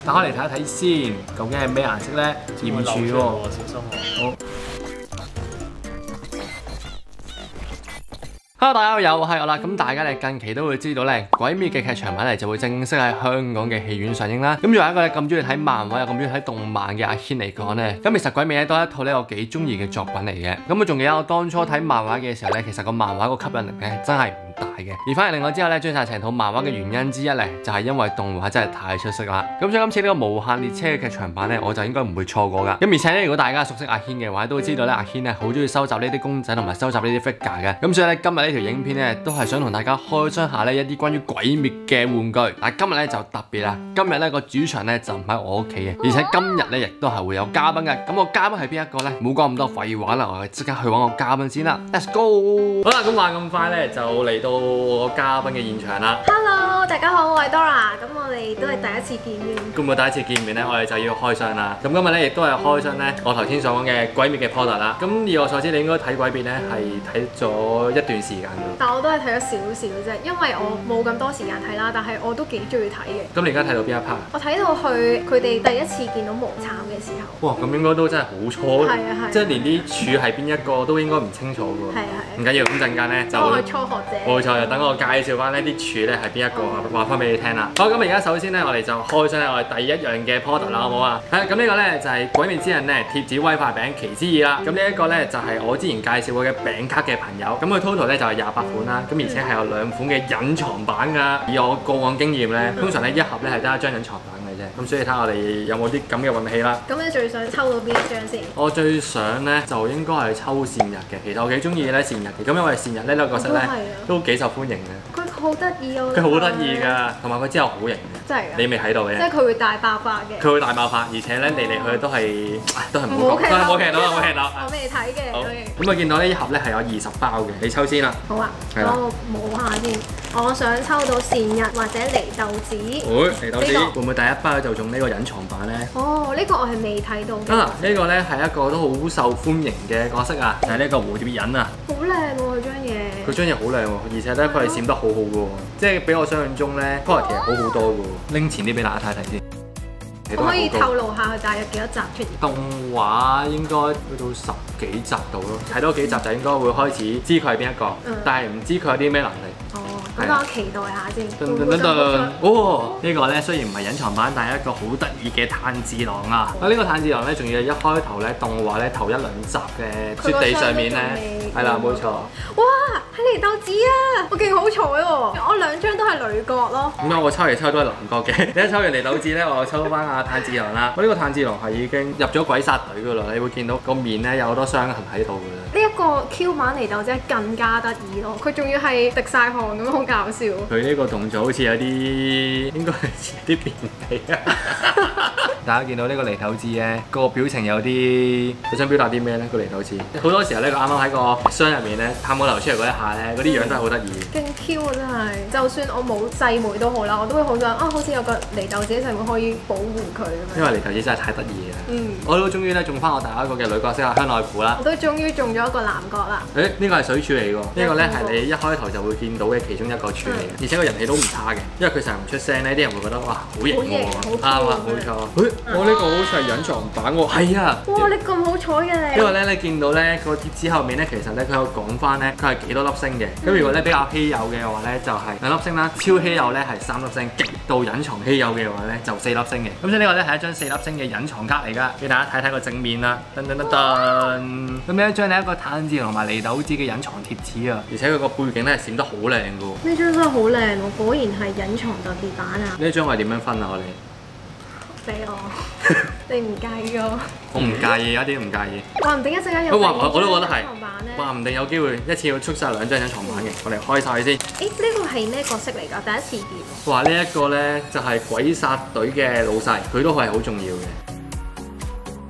打開嚟睇一睇先，究竟係咩顏色咧？鹽柱喎， 小心喎。 好。Hello， 大家好，又係我啦。咁大家咧近期都會知道咧，《鬼滅》嘅劇場版咧就會正式喺香港嘅戲院上映啦。咁作為一個咧咁中意睇漫畫又咁中意睇動漫嘅阿軒嚟講咧，咁其實《鬼滅》咧都係一套咧我幾中意嘅作品嚟嘅。咁我仲記得我當初睇漫畫嘅時候咧，其實個漫畫個吸引力咧真係唔大嘅。而反而令我之後咧追晒成套漫畫嘅原因之一咧，就係因為動畫真係太出色啦。咁所以今次呢個無限列車嘅劇場版咧，我就應該唔會錯過噶。咁而且咧，如果大家熟悉阿軒嘅話，都會知道咧阿軒咧好中意收集呢啲公仔同埋收集呢啲 figure 嘅。咁所以咧今日呢條影片咧都係想同大家開箱下呢一啲關於鬼滅嘅玩具。但係今日咧就特別啦，今日咧個主場咧就唔喺我屋企嘅，而且今日咧亦都係會有嘉賓嘅。咁個嘉賓係邊一個咧？冇講咁多廢話啦，我哋即刻去揾個嘉賓先啦。Let's go！ 好啦，咁話咁快咧就嚟到我嘉賓嘅現場啦。 Hello， 大家好，我係 Dora。咁我哋都係第一次見面。 咁我第一次見面咧，我哋就要開箱啦。咁今日咧亦都係開箱咧，我頭先所講嘅鬼滅嘅 product 啦。咁以我所知，你應該睇鬼滅咧係睇咗一段時間㗎。 但我都係睇咗少少啫，因為我冇咁多時間睇啦。但係我都幾中意睇嘅。 咁你而家睇到邊一 part？ 我睇到去佢哋第一次見到無慘嘅時候。 哇！咁應該都真係好初， 係啊， 即係連啲柱係邊一個都應該唔清楚㗎喎。 係啊。 唔緊要，咁陣間咧就我係初學者。 冇錯，就等我介紹翻呢啲柱咧係邊一個，話翻俾你聽啦。好，咁而家首先咧，我哋就開箱咧我哋第一樣嘅 product 啦，好唔好啊？係咁呢個咧就係鬼滅之刃咧貼紙威化餅奇之二啦。咁呢一個咧就係我之前介紹過嘅餅卡嘅朋友。咁佢 total 咧就係28款啦。咁而且係有2款嘅隱藏版㗎。以我過往經驗咧，通常咧一盒咧係得一張隱藏版嘅啫。咁所以睇下我哋有冇啲咁嘅運氣啦。 咁你最想抽到邊一張先？ 我最想咧就應該係抽善日嘅。其實我幾中意咧善日嘅。咁因為善日呢個角色咧都幾受歡迎嘅。 佢好得意啊！ 佢好得意㗎，同埋佢之後好型嘅。 真係㗎？ 你未睇到嘅？ 即係佢會大爆發嘅。 佢會大爆發，而且咧嚟嚟去去都係唔好講，冇劇到，冇劇到。 我未睇嘅。 咁我見到呢一盒咧係有20包嘅，你抽先啦。 好啊，我摸下先。我想抽到善日或者禰豆子。 禰豆子會唔會第一包就中呢個隱藏版咧？ 哦，呢個我係未睇到嘅。 呢個咧係一個都好受歡迎嘅角色啊，就係呢個蝴蝶忍啊。 好靚喎佢張嘢。 佢張嘢好靚喎，而且咧佢係閃得好好嘅喎，即係比我想象中咧 quality 係好好多嘅喎。拎前啲俾大家睇睇先。 可唔可以透露下佢大約幾多集出現？ 動畫應該去到10幾集度咯，睇多幾集就應該會開始知佢係邊一個，但係唔知佢有啲咩能力。 咁我期待下先。 哦，呢個咧雖然唔係隱藏版，但係一個好得意嘅炭治郎啊！呢個炭治郎咧，仲要一開頭咧動畫咧頭1、2集嘅雪地上面咧，係啦冇錯。 哇！係禰豆子啊！我勁好彩喎，我2張都係女角咯。 點解我抽嚟抽都係男角嘅？你一抽完禰豆子咧，我又抽翻阿炭治郎啦。我呢個炭治郎係已經入咗鬼殺隊噶啦，你會見到個面咧有好多傷痕喺度嘅。 呢一個 Q 版禰豆子更加得意咯，佢仲要係滴晒汗咁樣，好搞笑。 佢呢個動作好似有啲應該係啲便秘啊！大家見到呢個禰豆子咧，個表情有啲，佢想表達啲咩咧？個禰豆子好多時候咧，佢啱啱喺個箱入面咧探我流出嚟嗰一下咧，嗰啲樣都係好得意。勁 Q 啊真係！就算我冇細妹都好啦，我都會好想好似有個禰豆子細妹可以保護佢咁樣。 因為禰豆子真係太得意啦！我都終於咧中翻我第一個嘅女角色啊，香奈乎啦。 我都終於中咗一個男角啦。 呢個係水柱嚟㗎，呢個咧係你一開頭就會見到嘅其中一個柱嚟嘅，而且個人氣都唔差嘅，因為佢成日唔出聲咧，啲人會覺得哇好型喎，啱啊冇錯。我呢個好似係隱藏版喎，係啊！ 哇你咁好彩嘅你！ 因為咧你見到咧個貼紙後面咧，其實咧佢有講翻咧佢係幾多粒星嘅。咁如果咧比較稀有嘅話咧，就係2粒星啦；超稀有咧係3粒星；極度隱藏稀有嘅話咧就4粒星嘅。咁所以呢個咧係一張4粒星嘅隱藏卡嚟㗎，俾大家睇睇個正面啦。噔噔噔噔，咁呢一張係一個炭治郎同埋禰豆子嘅隱藏貼紙啊，而且佢個背景咧係閃得好靚㗎喎。 呢張真係好靚喎，果然係隱藏特別版啊！ 呢張我係點樣分啊？我哋俾我，你唔介意㗎？ 我唔介意，一啲都唔介意。 話唔定一陣間有我都覺得係。 話話唔定有機會一次要出晒2張隱藏版嘅，我哋開晒先。 呢個係咩角色嚟㗎？第一次見。 哇！呢一個咧就係鬼殺隊嘅老細，佢都係好重要嘅。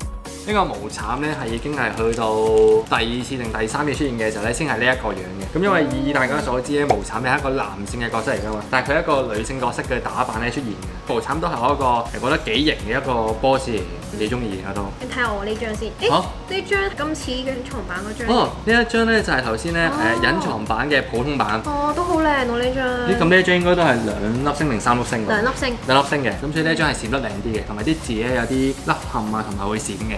呢個無慘咧係已經係去到第2次定第3次出現嘅時候咧，先係呢一個樣嘅。咁因為以大家所知咧，無慘咧係一個男性嘅角色嚟㗎嘛，但係佢係一個女性角色嘅打扮咧出現嘅。無慘都係我一個覺得幾型嘅一個 boss 嚟嘅，幾中意嘅都。 你睇下我呢張先，呢張今次嘅隱藏版嗰張。 呢一張咧就係頭先咧隱藏版嘅普通版。 都好靚喎呢張。 咁呢一張應該都係2粒星定3粒星㗎。 2粒星。 2粒星嘅，咁所以呢一張係閃得靚啲嘅，同埋啲字咧有啲凹陷啊，同埋會閃嘅。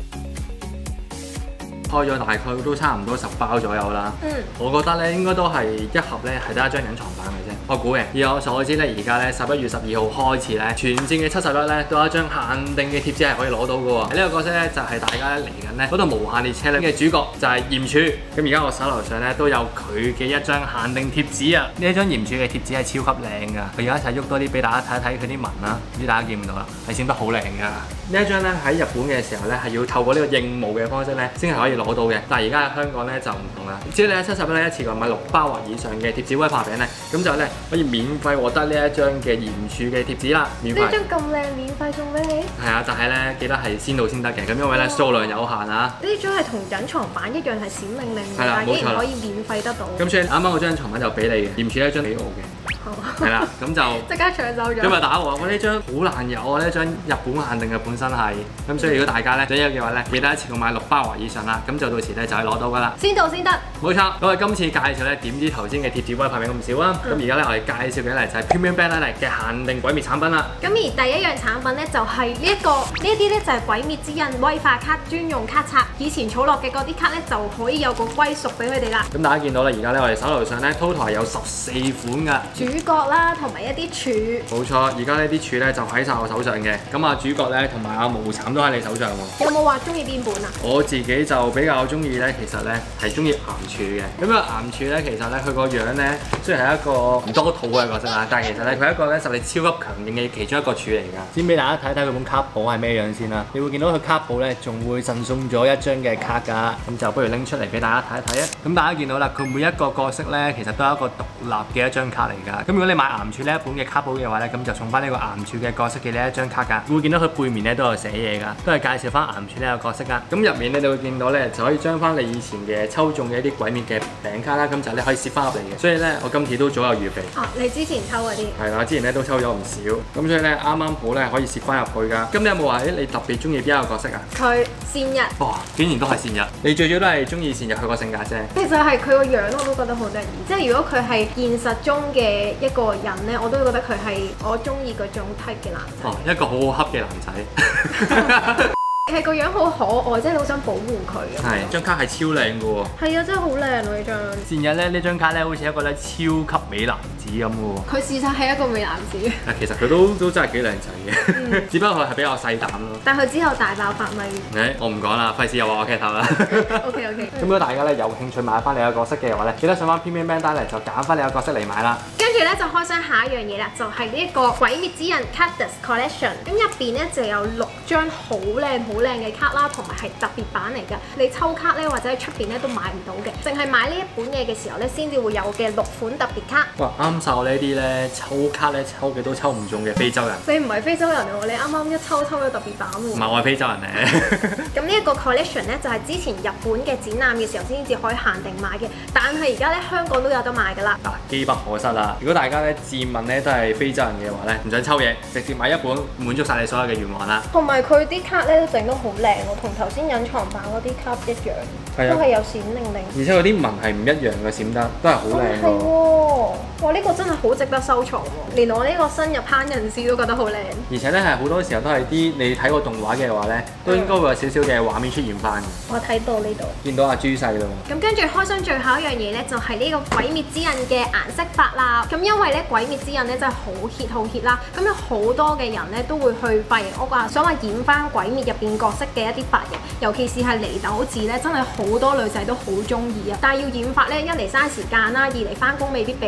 開咗大概都差唔多10包左右啦。我覺得咧應該都係一盒咧係得一張隱藏版嘅啫。我估嘅。以我所知咧，而家咧11月12號開始咧，全線嘅71咧都有一張限定嘅貼紙係可以攞到嘅喎。呢個角色咧就係大家嚟緊咧嗰度無限列車嘅主角就係炎柱。咁而家我手頭上咧都有佢嘅一張限定貼紙啊！呢一張炎柱嘅貼紙係超級靚㗎。我而家一齊喐多啲俾大家睇一睇佢啲紋啦，唔知大家見唔到啦，係閃得好靚㗎。呢一張咧喺日本嘅時候咧係要透過呢個應募嘅方式咧先係可以攞到嘅，但係而家喺香港咧就唔同啦。只要你喺71咧一次過買6包或以上嘅貼紙威化餅咧，咁就咧可以免費獲得呢一張嘅炎柱嘅貼紙啦，免費。 呢張咁靚，免費送俾你？ 係啊，但係咧記得係先到先得嘅，咁因為咧數量有限啊。 呢張係同隱藏版一樣係閃靈靈嘅， 但係竟然可以免費得到。 咁所以啱啱嗰張隱藏版就俾你嘅，炎柱呢張俾我嘅。係啦，咁就即刻搶走咗。 今日打我呢張好難有啊！呢張日本限定嘅本身係，咁所以如果大家咧想有嘅話咧，記得一次過買6包或以上啦，咁就到時咧就可以攞到㗎啦。 先到先得。冇錯，咁我今次介紹咧點知頭先嘅貼紙威化餅咁少啊？咁而家咧我哋介紹嘅咧就係 Premium Bandai 嘅限定鬼滅產品啦。 咁而第一樣產品咧就係呢一個，呢啲咧就係鬼滅之刃威化卡專用卡冊。以前儲落嘅嗰啲卡咧就可以有個歸屬俾佢哋啦。 咁大家見到啦，而家咧我哋手頭上咧 total 係有14款㗎。 主角啦，同埋一啲柱。 冇錯，而家呢啲柱咧就喺晒我手上嘅。咁啊主角咧同埋阿無慘都喺你手上喎。 有冇話中意邊本啊？ 我自己就比較中意咧，其實咧係中意岩柱嘅。咁個岩柱咧，其實咧佢個樣咧雖然係一個唔多肚嘅角色啦，但係其實咧佢係一個咧實力超級強勁嘅其中一個柱嚟㗎。先俾大家睇睇佢本卡簿係咩樣先啦。你會見到佢卡簿咧仲會贈送咗一張嘅卡㗎。咁就不如拎出嚟俾大家睇一睇啊。咁大家見到啦，佢每一個角色咧其實都係一個獨立嘅一張卡嚟㗎。咁如果你買岩柱呢一本嘅卡簿嘅話咧，咁就送翻呢個岩柱嘅角色嘅呢一張卡㗎。會見到佢背面咧都有寫嘢㗎，都係介紹翻岩柱呢個角色㗎。咁入面咧你會見到咧就可以將翻你以前嘅抽中嘅一啲鬼滅嘅餅卡啦，咁就你可以攝翻入嚟嘅。所以咧我今次都早有預備。 你之前抽嗰啲？係啦，之前咧都抽咗唔少，咁所以咧啱啱好咧可以攝翻入去㗎。咁你有冇話你特別中意邊一個角色啊？ 佢善日。 哇！竟然都係善日，你最主要都係中意善日佢個性格啫。 其實係佢個樣我都覺得好得意，即係如果佢係現實中嘅一個人咧，我都會覺得佢係我中意嗰種 type 嘅男仔。 一個好好恰嘅男仔。 係個樣好可愛，即係好想保護佢咁。 係，張卡係超靚嘅喎。 係啊，真係好靚喎呢張。 善日咧呢張卡咧，好似一個咧超級美男子咁嘅喎。 佢事實係一個美男子。 其實佢都真係幾靚仔嘅，只不過佢係比較細膽咯。 但係佢之後大爆發咪？ 我唔講啦，費事又話我劇透啦。 OK。 咁如果大家咧有興趣買翻你個角色嘅話咧，記得上翻 Premium Bandai 嚟就揀翻你個角色嚟買啦。 跟住咧就開箱下一樣嘢啦，就係呢一個鬼滅之刃 Cardless Collection。咁入邊咧就有6張好靚嘅卡啦，同埋係特別版嚟㗎。你抽卡咧或者喺出邊咧都買唔到嘅，淨係買呢一本嘢嘅時候咧先至會有嘅6款特別卡。哇！ 啱晒我呢啲咧抽卡咧抽極都抽唔中嘅非洲人。 你唔係非洲人喎，你啱啱一抽咗特別版喎。 唔係，我係非洲人嚟。咁呢一個 collection 咧就係之前日本嘅展覽嘅時候先至可以限定買嘅，但係而家咧香港都有得賣㗎啦。 機不可失啦！如果大家咧自問咧都係非洲人嘅話咧，唔想抽嘢，直接買一本滿足晒你所有嘅願望啦。 同埋佢啲卡咧都整得好靚喎，同頭先隱藏版嗰啲卡一樣，都係有閃靈靈。 而且嗰啲紋係唔一樣嘅，閃得都係好靚喎。哇！呢個真係好值得收藏喎，連我呢個新入坑人士都覺得好靚。而且咧係好多時候都係啲你睇過動畫嘅話咧，都應該會有少少嘅畫面出現翻嘅。我睇到呢度，見到阿豬細咯。咁跟住開箱最後一樣嘢咧，就係呢個鬼滅之刃嘅顏色法啦。咁因為咧鬼滅之刃咧真係好 hit 啦，咁有好多嘅人咧都會去髮型屋啊，想話染翻鬼滅入邊角色嘅一啲髮型，尤其是係禰豆子咧，真係好多女仔都好中意啊。但係要染髮咧，一嚟嘥時間啦，二嚟翻工未必俾啦，同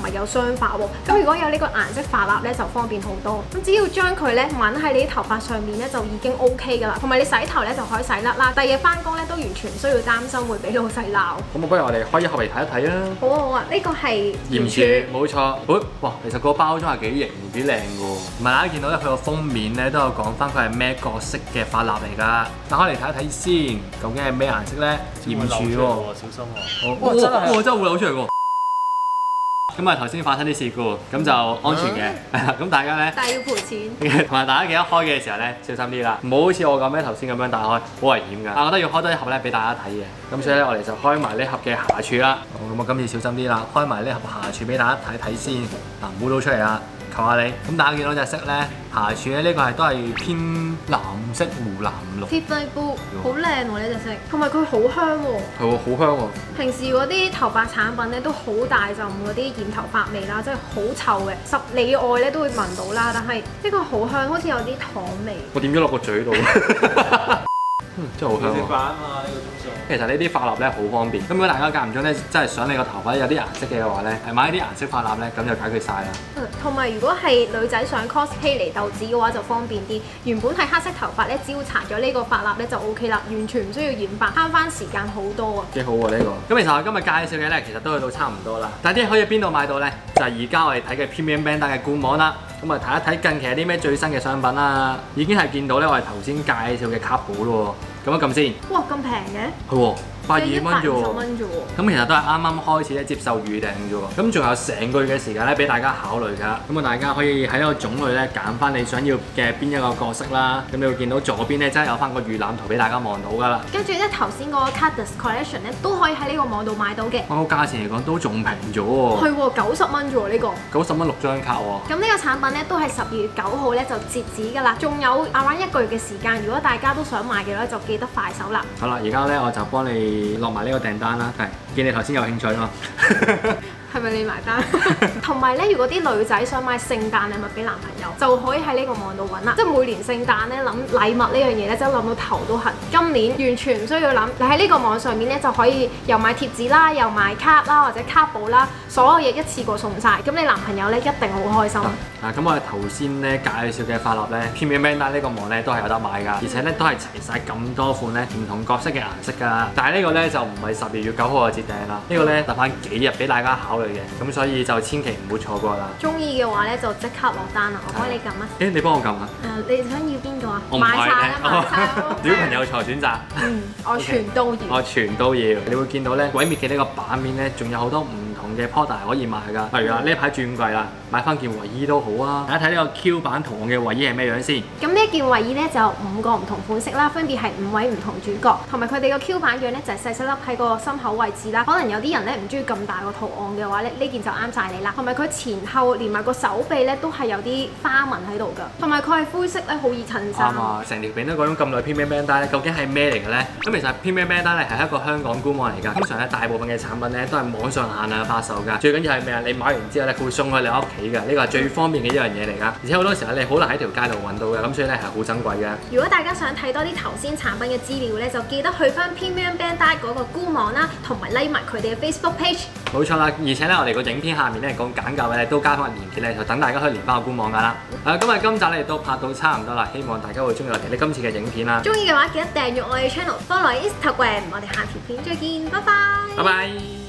係有雙發喎。咁如果有呢個顏色髮蠟咧，就方便好多。咁只要將佢咧揗喺你啲頭髮上面咧，就已經 OK 㗎啦。同埋你洗頭咧就可以洗甩啦。第二日翻工咧都完全唔需要擔心會俾老細鬧。 咁不如我哋開一盒嚟睇一睇啊！ 好啊好啊，呢個係鹽柱，冇錯。好，哇，其實個包裝係幾型幾靚㗎喎。唔係大家見到咧，佢個封面咧都有講翻佢係咩角色嘅髮蠟嚟㗎。打開嚟睇一睇先，究竟係咩顏色咧？鹽柱喎， 小心喎！ 哇，真係會流出嚟喎！咁啊頭先發生啲事故，咁就安全嘅，係啦。咁大家咧， 但係要賠錢。 同埋大家記得開嘅時候咧，小心啲啦，唔好好似我咁咧頭先咁樣打開，好危險㗎。我覺得要開多一盒咧俾大家睇嘅。咁所以咧，我哋就開埋呢盒嘅瑕柱啦。好，咁我今次小心啲啦，開埋呢盒瑕柱俾大家睇睇先。嗱，唔好倒出嚟啊！求下你。咁大家見到隻色咧，瑕柱咧呢個係都係偏藍色湖藍綠。 Tiffany blue 好靚喎呢隻色，同埋佢好香喎。 係喎，好香喎。 平時嗰啲頭髮產品咧都好大陣嗰啲染頭髮味啦，即係好臭嘅，10里外咧都會聞到啦。但係呢個好香，好似有啲糖味。 我點咗落個嘴度。真係好香喎！ 食飯啊嘛，呢個鐘數。 其實呢啲髮蠟咧好方便。咁如果大家間唔中咧，真係想你個頭髮有啲顏色嘅話咧，係買啲顏色髮蠟咧，咁就解決晒啦。 同埋如果係女仔想 cos 希尼豆子嘅話就方便啲。原本係黑色頭髮咧，只要搽咗呢個髮蠟咧就 OK 啦，完全唔需要染髮，慳翻時間好多啊！ 幾好喎呢個。咁其實我今日介紹嘅咧，其實都去到差唔多啦。但係啲可以邊度買到咧？就係而家我哋睇嘅 Premium Bandai 嘅官網啦。咁啊睇一睇近期有啲咩最新嘅商品啦，已經係見到咧我哋頭先介紹嘅卡寶咯喎。咁一撳先。 哇，咁平嘅？ 係喎。120蚊啫喎，咁其實都係啱啱開始咧接受預訂啫喎，咁仲有成個月嘅時間咧俾大家考慮㗎，咁啊大家可以喺一個種類咧揀翻你想要嘅邊一個角色啦，咁你會見到左邊咧真係有翻個預覽圖俾大家望到㗎啦。 跟住咧頭先嗰個 Cactus Collection 咧都可以喺呢個網度買到嘅。 哇，個價錢嚟講都仲平咗喎。 係喎，90蚊啫喎呢個。 90蚊6張卡喎。 咁呢個產品咧都係12月9號咧就截止㗎啦，仲有around1個月嘅時間，如果大家都想買嘅話就記得快手啦。 好啦，而家咧我就幫你落埋呢個訂單啦，係見你頭先有興趣啊嘛。 係咪你埋單？同埋咧，如果啲女仔想買聖誕禮物俾男朋友，就可以喺呢個網度揾啦。即係每年聖誕咧諗禮物呢樣嘢咧，真係諗到頭都痕。今年完全唔需要諗，你喺呢個網上面咧就可以又買貼紙啦，又買卡啦或者卡簿啦，所有嘢一次過送晒。咁你男朋友咧一定好開心。 咁我哋頭先咧介紹嘅髮蠟咧 Premium Bandai 呢個網咧都係有得買㗎，而且咧都係齊晒咁多款咧唔同角色嘅顏色㗎。但係呢個咧就唔係12月9號嘅截訂啦，呢個咧留翻幾日俾大家考慮嘅，咁所以就千祈唔好錯過啦。 中意嘅話咧就即刻落單啦，我幫你撳啊！ 你幫我撳啊！ 你想要邊個啊？ 我唔買晒啦， 買買晒咯！ 小朋友才選擇。 我全都要。 我全都要。你會見到咧鬼滅嘅呢個版面咧，仲有好多唔同嘅 product 可以買㗎。例如呢一排轉季啦，買翻件衞衣都好啊！大家睇呢個 Q 版圖案嘅衞衣係咩樣先？ 咁呢一件衞衣咧就有5個唔同款式啦，分別係5位唔同主角，同埋佢哋個 Q 版樣咧就係細細粒喺個心口位置啦。可能有啲人咧唔中意咁大個圖案嘅話咧，呢件就啱晒你啦。同埋佢前後連埋個手臂咧都係有啲花紋喺度㗎，同埋佢係灰色咧，好易襯衫。啱啊！ 成條片都講咗咁耐 Premium Bandai 咧，究竟係咩嚟嘅咧？咁其實 Premium Bandai 咧係一個香港官網嚟㗎，通常咧大部分嘅產品咧都係網上限量發售㗎。最緊要係咩啊？你買完之後咧，佢會送去你屋企㗎，呢個係最方便嘅一樣嘢嚟㗎。而且好多時候你好難喺條街度揾到嘅，咁所以咧係好珍貴嘅。 如果大家想睇多啲頭先產品嘅資料咧，就記得去翻 Premium Bandai 嗰個官網啦，同埋 like 埋佢哋嘅 Facebook page。冇錯啦，而且咧我哋個影片下面咧講簡介咧都加翻個連結咧，就等大家可以連翻個官網㗎啦。咁今集咧都拍到差唔多啦，希望大家會中意我哋今次嘅影片啦。中意嘅話記得訂閱我哋 channel，follow Instagram，我哋下條片再見，拜拜。拜拜。